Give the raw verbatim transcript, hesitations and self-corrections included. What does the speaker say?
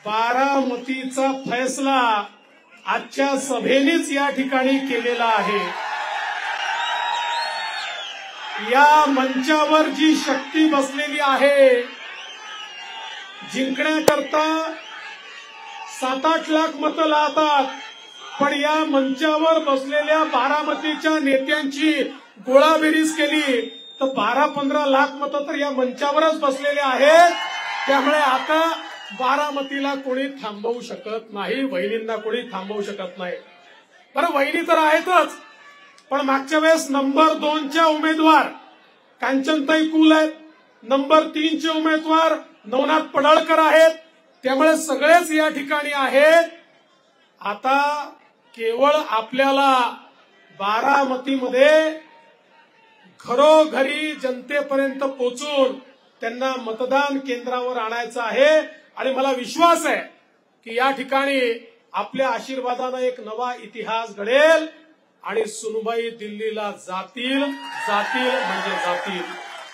बारामतीचा फैसला आजच्या सभेनेच या ठिकाणी केलेला आहे। या मंचावर जी शक्ती बसलेली आहे, जिंकण्याकरता सात आठ लाख मतं लावतात, पण या मंचावर बसलेल्या बारामतीच्या नेत्यांची गोळाबेरीज केली तर बारा पंधरा लाख मतं तर या मंचावरच बसलेले आहेत। त्यामुळे आता बारामतीला कोणी थांबवू शकत नाही, वहिनींना कोणी थांबवू शकत नाही। बरं, वहिनी तर आहेतच, पण मागच्या वेळेस नंबर दोनच्या उमेदवार कांचनताई कुल आहेत, नंबर तीनचे उमेदवार नवनाथ पडळकर आहेत, त्यामुळे सगळेच या ठिकाणी आहेत। आता केवळ आपल्याला बारामतीमध्ये घरोघरी जनतेपर्यंत पोहोचून त्यांना मतदान केंद्रावर आणायचं आहे आणि मला विश्वास आहे की या ठिकाणी आपल्या आशीर्वादानं एक नवा इतिहास घडेल आणि सुनबाई दिल्लीला जातील जातील म्हणजे जातील।